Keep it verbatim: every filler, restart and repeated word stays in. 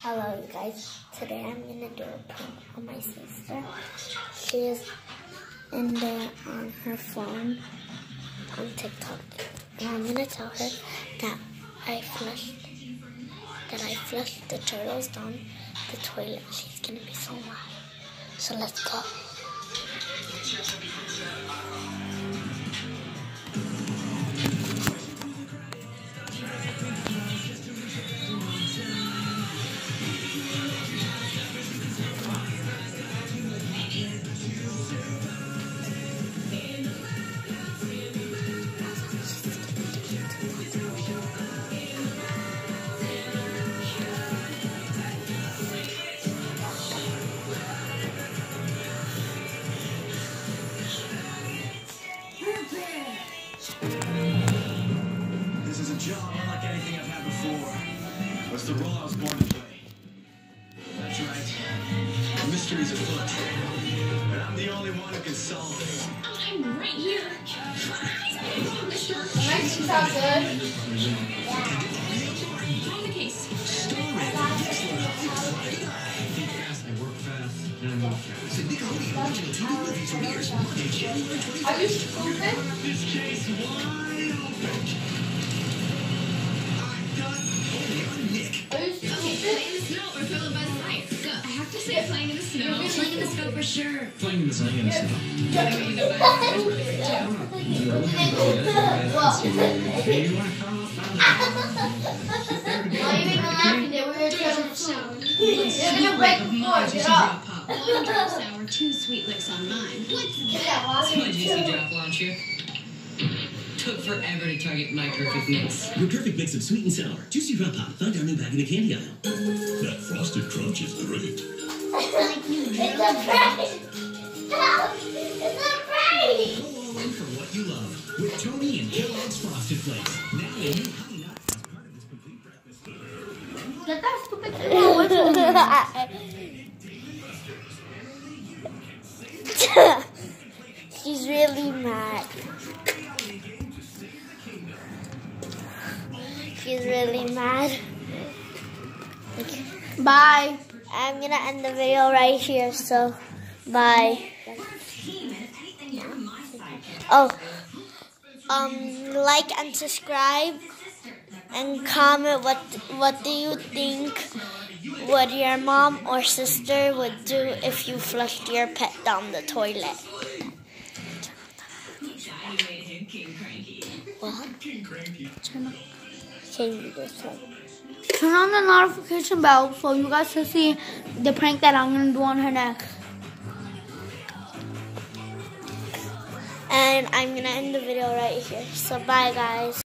Hello you guys, today I'm gonna do a prank on my sister. She's in there on her phone on TikTok, and I'm gonna tell her that I flushed that I flushed the turtles down the toilet. She's gonna be so mad. So let's go. This is a job unlike anything I've had before. It's the role I was born to play. That's right. The mystery's afoot. And I'm the only one who can solve it. I'm right here. Nice, you sound good. On the case. I work fast and I move fast. Are you stupid? This case wide open. I'm done only on Nick. Are you Okay, stupid? playing in the snow or filling by the fire. Go. I have to say playing in the snow. Playing in the snow for sure. Playing in the snow. Playing in the snow. Anyway, you know that. Hey, you want to come up? Why are you even laughing there? We were trying to Shower. You're gonna break the floor. Get up. One drop sour, two sweet licks on mine. What's Yeah, why My juicy drop launcher. Took forever to target my perfect mix. Your perfect mix of sweet and sour. Juicy Drop Pop. Find our new bag in the candy aisle. That frosted crunch is great. It's a prank! Stop! It's a prank! Go all in for what you love with Tony and Kellogg's Frosted Flakes. Now a new honey nut as part of this complete breakfast. Get that stupid thing away from me. She's really mad. She's really mad. Okay. Bye. I'm gonna end the video right here, so bye. Oh, um, like and subscribe and comment what what do you think would your mom or sister would do if you flushed your pet down the toilet. What? Turn on. Change this one. Turn on the notification bell so you guys can see the prank that I'm gonna do on her next. And I'm gonna end the video right here. So bye guys.